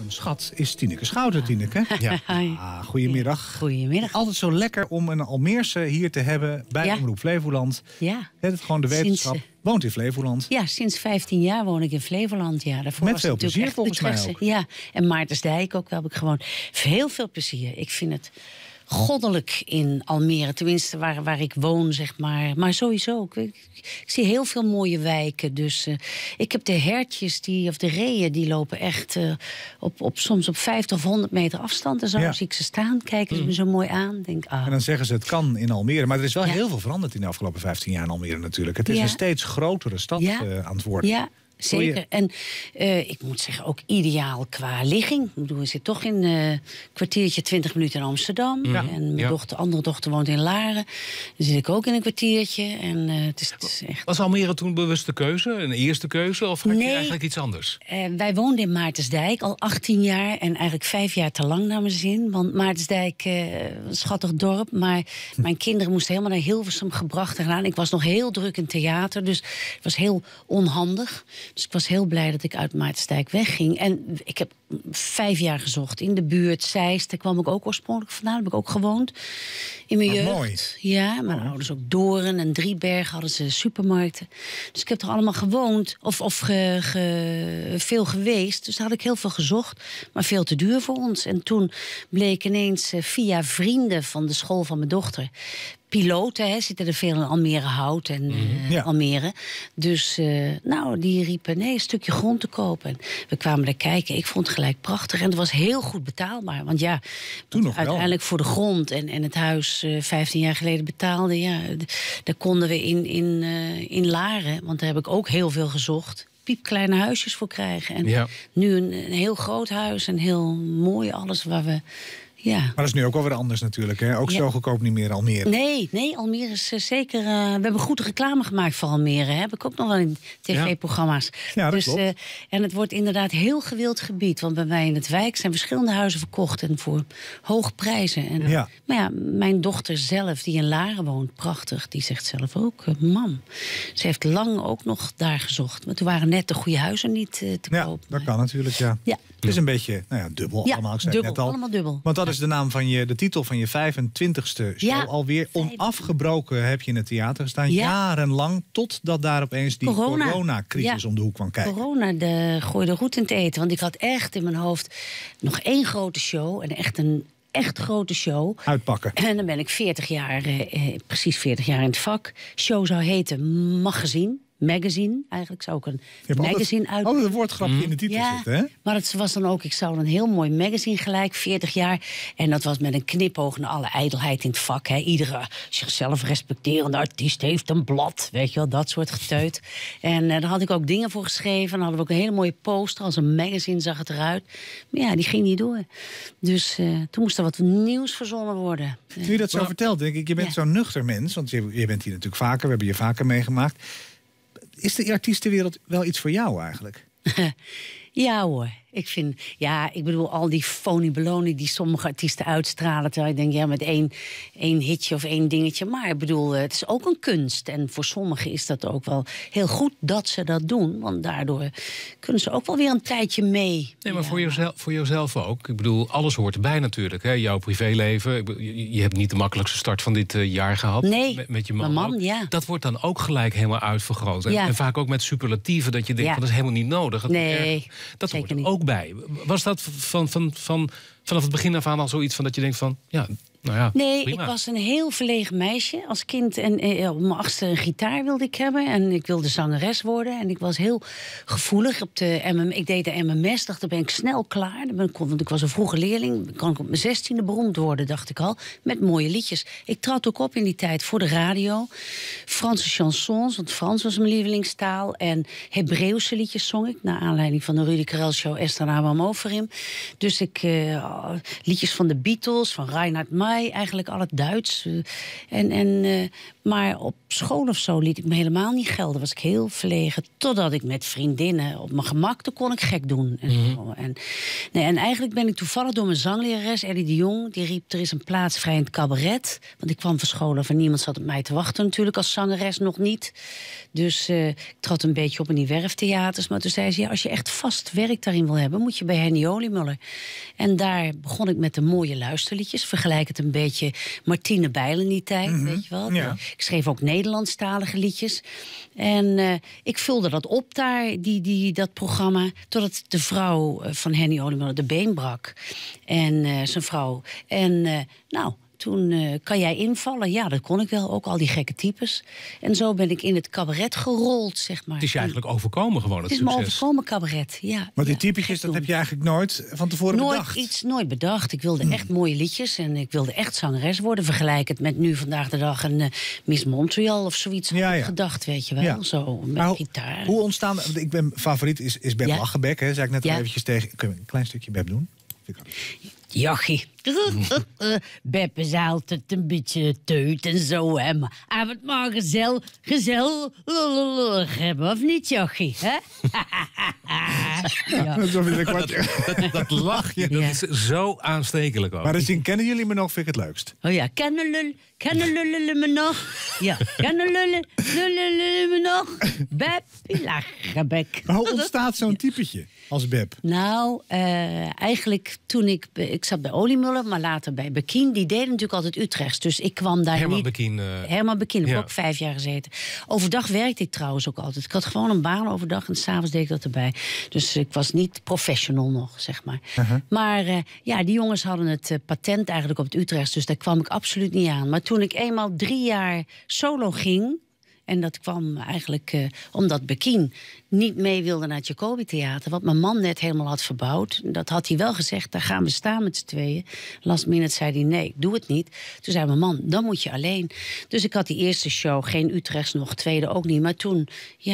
een schat is Tineke Schouten, Tineke. Ja. Goedemiddag. Goedemiddag. Altijd zo lekker om een Almeerse hier te hebben bij Omroep Flevoland. Ja. Het gewoon de wetenschap. Woont in Flevoland. Ja, sinds 15 jaar woon ik in Flevoland. Ja, daarvoor met veel plezier volgens mij ook. Ja, en Maartensdijk ook wel heb ik gewoon heel veel plezier. Ik vind het goddelijk in Almere. Tenminste, waar ik woon, zeg maar. Maar sowieso, ik zie heel veel mooie wijken. Dus ik heb de hertjes, of de reeën, die lopen echt soms op 50 of 100 meter afstand. En zo zie ik ze staan, kijken ze me zo mooi aan. Denk, En dan zeggen ze, het kan in Almere. Maar er is wel heel veel veranderd in de afgelopen 15 jaar in Almere natuurlijk. Het is een steeds grotere stad aan het worden. Ja. Zeker. En ik moet zeggen, ook ideaal qua ligging. Ik bedoel, we zitten toch in een kwartiertje, 20 minuten in Amsterdam. Ja. En mijn andere dochter woont in Laren. Dan zit ik ook in een kwartiertje. En, het is echt... Was Almere toen bewuste keuze? Een eerste keuze? Of had je eigenlijk iets anders? Wij woonden in Maartensdijk al 18 jaar. En eigenlijk 5 jaar te lang naar mijn zin. Want Maartensdijk, een schattig dorp. Maar mijn kinderen moesten helemaal naar Hilversum gebracht en gedaan. Ik was nog heel druk in theater. Dus het was heel onhandig. Dus ik was heel blij dat ik uit Maartensdijk wegging. En ik heb 5 jaar gezocht in de buurt, Zeist. Daar kwam ik ook oorspronkelijk vandaan. Daar heb ik ook gewoond. In mijn jeugd. Mooi. Ja, mijn ouders ook Doorn en Driebergen hadden ze supermarkten. Dus ik heb er allemaal gewoond. Of veel geweest. Dus daar had ik heel veel gezocht. Maar veel te duur voor ons. En toen bleek ineens via vrienden van de school van mijn dochter... Piloten, zitten er veel in Almere Hout en Almere. Dus die riepen, een stukje grond te kopen. En we kwamen er kijken. Ik vond het gelijk prachtig. En het was heel goed betaalbaar. Want toen nog uiteindelijk voor de grond en het huis 15 jaar geleden betaalde. Daar konden we in Laren, want daar heb ik ook heel veel gezocht, piepkleine huisjes voor krijgen. En nu een heel groot huis en heel mooi alles waar we... Ja. Maar dat is nu ook wel weer anders natuurlijk. Hè? Ook zo goedkoop niet meer Almere. Nee, Almere is zeker... we hebben goed reclame gemaakt voor Almere. Heb ik ook nog wel in tv-programma's. Ja, dat klopt. En het wordt inderdaad heel gewild gebied. Want bij mij in het wijk zijn verschillende huizen verkocht. En voor hoge prijzen. En, Maar mijn dochter zelf, die in Laren woont, prachtig. Die zegt zelf ook, mam. Ze heeft lang ook nog daar gezocht. Maar toen waren net de goede huizen niet te koop. Dat kan natuurlijk, ja. Het is een beetje dubbel allemaal. Ik zei het net al. Allemaal dubbel. Want dat is de naam van de titel van je 25ste show alweer. Onafgebroken heb je in het theater gestaan. Jarenlang, totdat daar opeens die coronacrisis om de hoek kwam kijken. Corona gooide roet in het eten. Want ik had echt in mijn hoofd nog 1 grote show. En echt grote show. Uitpakken. En dan ben ik 40 jaar, precies 40 jaar in het vak. Show zou heten Magazine, eigenlijk zou ik een magazine uit. Altijd een woordgrapje in de titel zitten, hè? Maar het was dan ook, ik zou een heel mooi magazine gelijk, 40 jaar. En dat was met een knipoog naar alle ijdelheid in het vak. Hè. Iedere zichzelf respecterende artiest heeft een blad. Weet je wel, dat soort geteut. En daar had ik ook dingen voor geschreven. Dan hadden we ook een hele mooie poster. Als een magazine zag het eruit. Maar die ging niet door. Dus toen moest er wat nieuws verzonnen worden. Toen je dat zo vertelt, denk ik, je bent zo'n nuchter mens. Want je bent hier natuurlijk vaker, we hebben je vaker meegemaakt. Is de artiestenwereld wel iets voor jou eigenlijk? Ja hoor. Ik bedoel, al die phony baloney die sommige artiesten uitstralen. Terwijl ik denk, met één hitje of 1 dingetje. Maar ik bedoel, het is ook een kunst. En voor sommigen is dat ook wel heel goed dat ze dat doen. Want daardoor kunnen ze ook wel weer een tijdje mee. Nee, maar voor jezelf ook. Ik bedoel, alles hoort erbij natuurlijk. Hè? Jouw privéleven. Je hebt niet de makkelijkste start van dit jaar gehad. Nee, met je man. Mijn man, Dat wordt dan ook gelijk helemaal uitvergroot. En vaak ook met superlatieven dat je denkt, van, dat is helemaal niet nodig. Dat hoort er ook bij. Was dat vanaf het begin af aan al zoiets van dat je denkt van... Nee, prima. Ik was een heel verlegen meisje als kind. En op mijn 8e een gitaar wilde ik hebben. En ik wilde zangeres worden. En ik was heel gevoelig op de MMS. Ik deed de MMS, dacht, dan ben ik snel klaar. Want ik was een vroege leerling. Dan kan ik op mijn 16e beroemd worden, dacht ik al. Met mooie liedjes. Ik trad ook op in die tijd voor de radio. Franse chansons, want Frans was mijn lievelingstaal. En Hebreeuwse liedjes zong ik. Naar aanleiding van de Rudy Karel show Esther Abraham Overim. Dus liedjes van de Beatles, van Reinhard May. Hawaii, eigenlijk al het Duits. Maar op school of zo liet ik me helemaal niet gelden. Was ik heel verlegen. Totdat ik met vriendinnen op mijn gemak, dan kon ik gek doen. En eigenlijk ben ik toevallig door mijn zanglerares, Ellie de Jong, die riep, er is een plaats vrij in het cabaret. Want ik kwam van school af en niemand zat op mij te wachten natuurlijk, als zangeres nog niet. Dus ik trad een beetje op in die werftheaters. Maar toen zei ze, als je echt vast werk daarin wil hebben, moet je bij Henny Oliemuller. En daar begon ik met de mooie luisterliedjes. Vergelijk het een beetje Martine Bijl in die tijd, weet je wel. Ja. Ik schreef ook Nederlandstalige liedjes. En ik vulde dat op daar, dat programma, totdat de vrouw van Henny Oliemuller de been brak. En zijn vrouw. En toen kan jij invallen. Ja, dat kon ik wel, ook al die gekke types. En zo ben ik in het cabaret gerold, zeg maar. Het is je eigenlijk overkomen gewoon, het succes. Het is me overkomen, cabaret, ja. Maar die typetjes, dat heb je eigenlijk nooit van tevoren bedacht? Nooit bedacht. Ik wilde echt mooie liedjes en ik wilde echt zangeres worden. Vergelijk het met nu vandaag de dag een Miss Montreal of zoiets. Had ik gedacht, weet je wel. Ja. Zo, met gitaar. Hoe ontstaan... Ik ben favoriet is Beb Lachenbeck, hè, zei ik net al eventjes tegen. Kun je een klein stukje Beb doen? Jochie. Beb is altijd een beetje teut en zo, hè. Maar hij wordt maar gezellig hebben, of niet, Jochie? Hè? Dat lachje, dat is zo aanstekelijk ook. Maar dus kennen jullie me nog, vind ik het leukst. Oh ja, kennen lullen me nog? Ja, kennen lullen me nog? Beb Lachenbeck. Maar hoe ontstaat zo'n typetje als Beb? Nou, eigenlijk toen ik zat bij Oliemuller, maar later bij Bekien. Die deden natuurlijk altijd Utrechts. Dus ik kwam daar Herman niet... Bekien. Herman Bekien, heb ook 5 jaar gezeten. Overdag werkte ik trouwens ook altijd. Ik had gewoon een baan overdag en 's avonds deed ik dat erbij. Dus ik was niet professional nog, zeg maar. Maar die jongens hadden het patent eigenlijk op het Utrechts. Dus daar kwam ik absoluut niet aan. Maar toen ik eenmaal 3 jaar solo ging... En dat kwam eigenlijk omdat Bekien niet mee wilde naar het Jacobi Theater. Wat mijn man net helemaal had verbouwd. Dat had hij wel gezegd, daar gaan we staan met z'n tweeën. Last minute zei hij, nee, doe het niet. Toen zei mijn man, dan moet je alleen. Dus ik had die eerste show, geen Utrechts nog, tweede ook niet. Maar toen,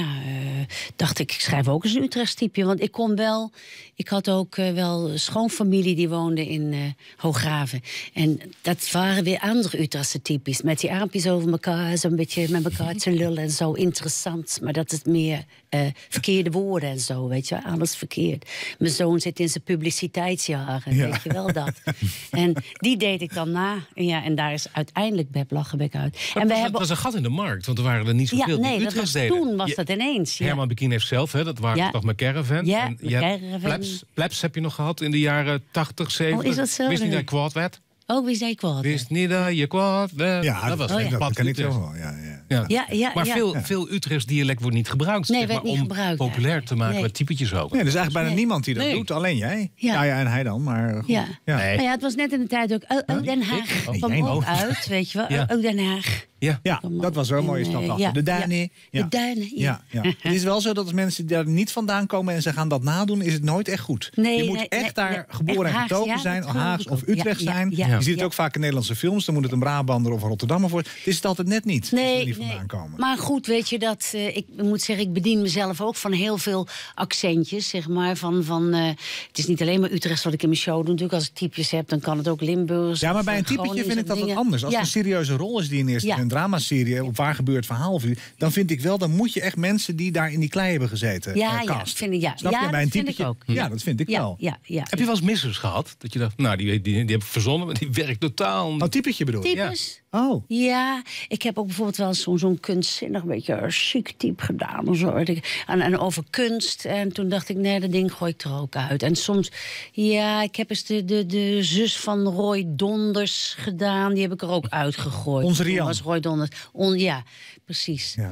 dacht ik schrijf ook eens een Utrechts typje. Want ik kon wel... Ik had ook wel schoonfamilie die woonde in Hooggraven. En dat waren weer andere Utrechtse types. Met die armpjes over elkaar, zo'n beetje met elkaar te lullen en zo. Interessant, maar dat is meer verkeerde woorden en zo, weet je. Alles verkeerd. Mijn zoon zit in zijn publiciteitsjaren, weet je wel dat. En die deed ik dan na. Ja, en daar is uiteindelijk Beb Lachenbeck uit. Maar en dat was een gat in de markt, want er waren er niet zoveel die Utrechts deden. Toen was dat ineens. Ja. Herman Bekien heeft zelf, dat waren toch mijn caravan. Ja, en Plebs heb je nog gehad in de jaren 80, 70. Oh, is dat zo? Wist niet dat je kwaad werd? Oh, wie zei kwaad? Wist niet dat je kwaad werd. Ja, dat was dat ken ik wel. Maar veel Utrechts dialect wordt niet gebruikt. Nee, werd niet gebruikt. Populair te maken met typetjes ook. Nee, er is eigenlijk bijna niemand die dat doet. Alleen jij. Ja, en hij dan. Maar goed. Ja. Maar het was net in de tijd ook Den Haag kwam ook uit, weet je wel. Ook Den Haag. Ja, dat was wel een mooie stap achter. De Duinen. De Duinen, ja. Het is wel zo dat als mensen daar niet vandaan komen en ze gaan dat nadoen, is het nooit echt goed. Je moet echt daar geboren en getogen zijn, Haags of Utrecht zijn. Je ziet het ook vaak in Nederlandse films. Dan moet het een Brabander of een Rotterdammer voor. Het is het altijd net niet als ze er niet vandaan komen. Maar goed, weet je dat... ik moet zeggen, ik bedien mezelf ook van heel veel accentjes, zeg maar. Het is niet alleen maar Utrecht wat ik in mijn show doe. Natuurlijk, als ik typjes heb, dan kan het ook Limburgs. Ja, maar bij een typetje vind ik dat wat anders. Als het een serieuze rol is die in eerste dramaserie op waar gebeurt verhaal, dan vind ik wel, dan moet je echt mensen die daar in die klei hebben gezeten vind ik, Snap je? Bij een typetje, vind ik ook. Ja, dat vind ik wel. Ja. Heb je wel eens missers gehad? Dat je dacht, nou, die heb ik verzonnen, maar die werkt totaal. Oh, typetje bedoel je? Types? Ja. Oh. Ja, ik heb ook bijvoorbeeld wel zo'n kunstzinnig, een beetje chic type gedaan. Of zo. En over kunst. En toen dacht ik, nee, dat ding gooi ik er ook uit. En soms, ik heb eens de zus van Roy Donders gedaan. Die heb ik er ook uitgegooid. Onze Rian. Was Roy Donders. Ja, precies. Ja.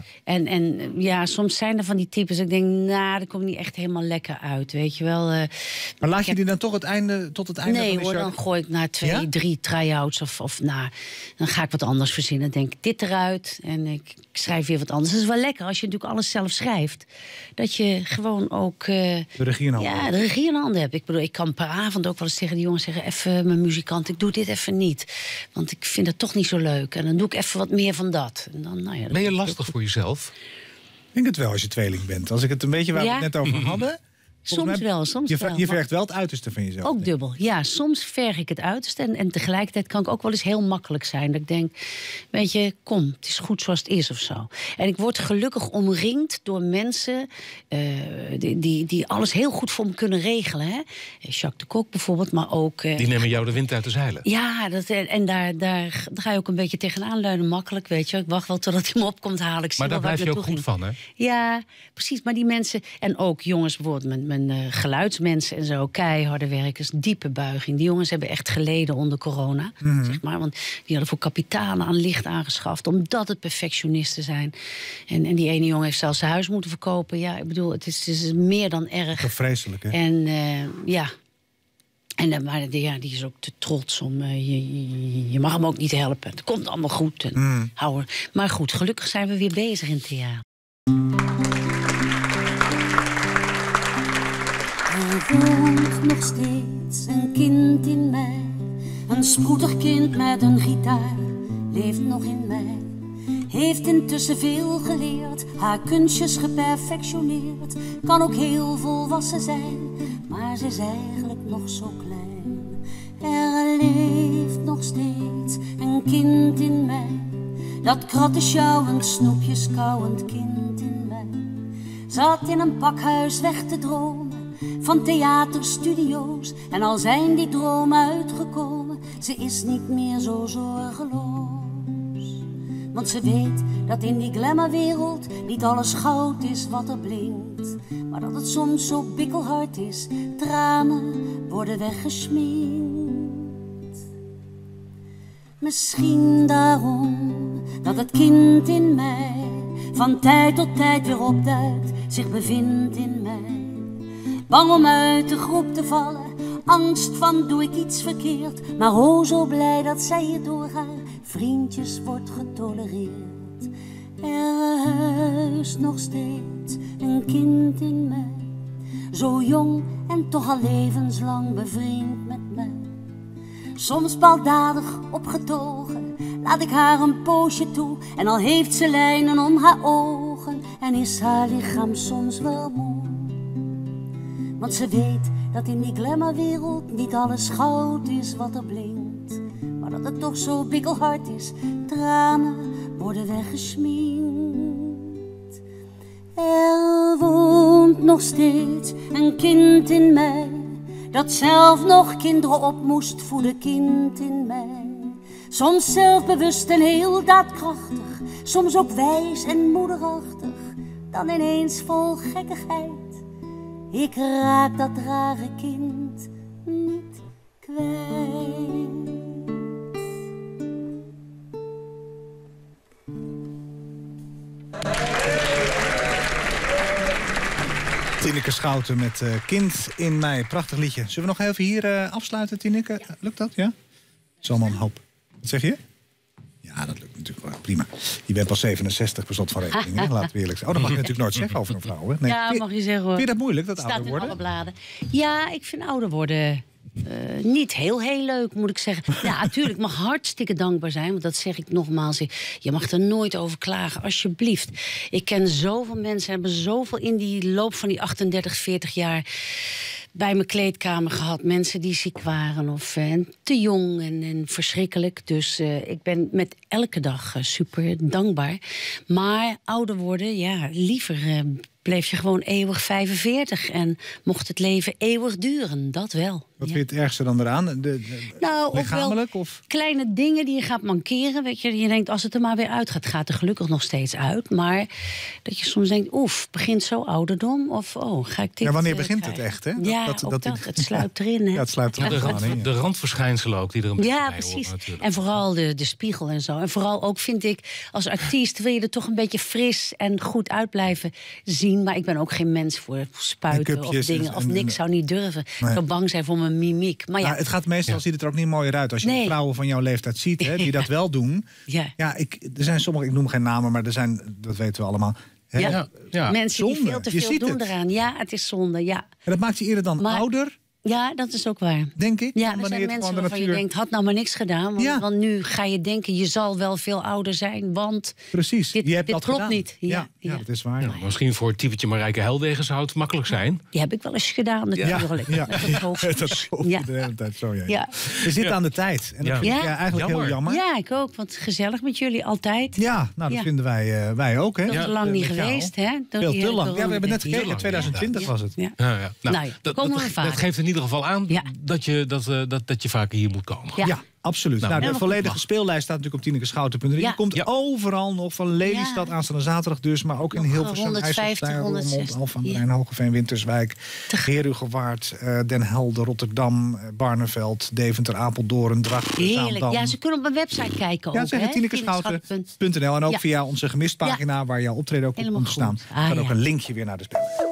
En soms zijn er van die types. Ik denk, dat komt niet echt helemaal lekker uit, weet je wel. Maar laat je die dan toch tot het einde van de show? Nee hoor, dan gooi ik na 2, 3 try-outs of dan ga ik wat anders verzinnen. Dan denk ik dit eruit en ik schrijf weer wat anders. Het is wel lekker als je natuurlijk alles zelf schrijft. Dat je gewoon ook... de regie in handen. Ja, de regie in handen heb. Ik bedoel, ik kan per avond ook wel eens tegen de jongens zeggen, even mijn muzikant, ik doe dit even niet. Want ik vind het toch niet zo leuk. En dan doe ik even wat meer van dat. En dan, ben je lastig voor jezelf? Ik denk het wel als je tweeling bent. Als ik het een beetje waar we het net over hadden. Soms wel. Je vergt wel het uiterste van jezelf. Ook dubbel. Ja, soms verg ik het uiterste. En tegelijkertijd kan ik ook wel eens heel makkelijk zijn. Dat ik denk, weet je, kom, het is goed zoals het is of zo. En ik word gelukkig omringd door mensen die alles heel goed voor me kunnen regelen. Hè? Jacques de Kok bijvoorbeeld, maar ook... die nemen jou de wind uit de zeilen. Ja, en daar ga je ook een beetje tegenaan leunen, makkelijk, weet je. Ik wacht wel totdat hij me op komt halen. Maar daar blijf je ook goed van, hè? Ja, precies. Maar die mensen, en ook jongens bijvoorbeeld, mijn geluidsmensen en zo, keiharde werkers, diepe buiging. Die jongens hebben echt geleden onder corona, zeg maar. Want die hadden voor kapitalen aan licht aangeschaft, omdat het perfectionisten zijn. En die ene jongen heeft zelfs zijn huis moeten verkopen. Ja, ik bedoel, het is meer dan erg. Dat is vreselijk, hè? En ja... Maar die is ook te trots om... je mag hem ook niet helpen. Het komt allemaal goed. En maar goed, gelukkig zijn we weer bezig in het theater. Er woont nog steeds een kind in mij. Een spoedig kind met een gitaar leeft nog in mij. Heeft intussen veel geleerd, haar kunstjes geperfectioneerd. Kan ook heel volwassen zijn, maar ze is eigenlijk nog zo klein. Er leeft nog steeds een kind in mij. Dat kratten sjouwend, snoepjes kauwend kind in mij. Zat in een pakhuis weg te dromen van theaterstudio's. En al zijn die dromen uitgekomen, ze is niet meer zo zorgeloos. Want ze weet dat in die glamourwereld niet alles goud is wat er blinkt. Maar dat het soms zo bikkelhard is, tranen worden weggesminkt. Misschien daarom dat het kind in mij van tijd tot tijd weer opduikt, zich bevindt in mij. Bang om uit de groep te vallen, angst van doe ik iets verkeerd. Maar oh zo blij dat zij hier door haar vriendjes wordt getolereerd. Er huist nog steeds een kind in mij, zo jong en toch al levenslang bevriend met mij. Soms baldadig opgetogen, laat ik haar een poosje toe. En al heeft ze lijnen om haar ogen en is haar lichaam soms wel moe. Want ze weet dat in die glamourwereld niet alles goud is wat er blinkt. Maar dat het toch zo bikkelhard is, tranen worden weggesminkt. Er woont nog steeds een kind in mij, dat zelf nog kinderen op moest voeden, kind in mij. Soms zelfbewust en heel daadkrachtig, soms ook wijs en moederachtig, dan ineens vol gekkigheid. Ik raak dat rare kind niet kwijt. Tineke Schouten met Kind in mij. Prachtig liedje. Zullen we nog even hier afsluiten, Tineke? Ja. Lukt dat? Ja? Zomaar een hoop. Wat zeg je? Ja, dat lukt natuurlijk wel. Prima. Je bent pas 67 per slot van rekening. Hè? Laten we eerlijk zijn. Oh, dat mag je natuurlijk nooit zeggen over een vrouw. Hè? Nee. Ja, mag je zeggen hoor. Vind je dat moeilijk, dat staat ouder worden? Staat in alle bladen. Ja, ik vind ouder worden niet heel leuk, moet ik zeggen. Ja, natuurlijk, mag hartstikke dankbaar zijn. Want dat zeg ik nogmaals. Je mag er nooit over klagen, alsjeblieft. Ik ken zoveel mensen, hebben zoveel in die loop van die 38, 40 jaar bij mijn kleedkamer gehad. Mensen die ziek waren of te jong en verschrikkelijk. Dus ik ben met elke dag super dankbaar. Maar ouder worden, ja, liever bleef je gewoon eeuwig 45. En mocht het leven eeuwig duren, dat wel. Wat vind je het ergste dan eraan? Lichamelijk? Of kleine dingen die je gaat mankeren. Weet je, je denkt, als het er maar weer uit gaat, gaat er gelukkig nog steeds uit. Maar dat je soms denkt, begint zo ouderdom? Of ga ik dit... Ja, wanneer begint het echt, hè? Ja, het sluipt erin. Hè? Ja, het sluipt erin. De randverschijnselen ook die er een beetje bij precies. Horen, en vooral de spiegel en zo. En vooral ook, vind ik, als artiest wil je er toch een beetje fris en goed uit blijven zien. Maar ik ben ook geen mens voor spuiten of dingen. Of niks zou niet durven. Nee. Zo bang zijn voor mijn mimiek. Maar ja, het gaat meestal, ziet het er ook niet mooier uit. Als je vrouwen van jouw leeftijd ziet, hè, die dat wel doen. Er zijn sommige, ik noem geen namen, maar er zijn, dat weten we allemaal. Mensen zonde. Die veel te veel doen eraan. Ja, het is zonde, ja. En dat maakt je eerder dan ouder Ja, dat is ook waar. Denk ik. Ja, er zijn mensen waarvan je denkt, had nou maar niks gedaan. Want nu ga je denken, je zal wel veel ouder zijn, want precies. Dit klopt gedaan. Niet. Ja, dat is waar. Misschien voor het typetje Marijke Helwegen zou het makkelijk zijn. Die heb ik wel eens gedaan natuurlijk. Ja. Met het hoofd. De hele tijd zo, ja. We zitten aan de tijd. En dat vind ik eigenlijk heel jammer. Ja, ik ook. Want gezellig met jullie, altijd. Ja, nou dat vinden wij ook. Veel te lang niet geweest, hè? Veel te lang. Ja, we hebben net gekeken, 2020 was het. Nou, dat geeft in ieder geval aan dat je vaker hier moet komen. Ja, absoluut. Nou, de volledige speellijst staat natuurlijk op Tinekeschouten.nl. Je komt overal nog van Lelystad aanstaande zaterdag dus, maar ook in Hilversum, IJsselstein, Roermond, Alphen aan de Rijn, Hogeveen, Winterswijk, Herugewaard, Den Helder, Rotterdam, Barneveld, Deventer, Apeldoorn, Drachten, Zaandam. Ja, ze kunnen op mijn website kijken. Ja, zeg Tinekeschouten.nl en ook via onze gemist pagina waar jouw optreden ook op komt staan. Er staat ook een linkje weer naar de spel.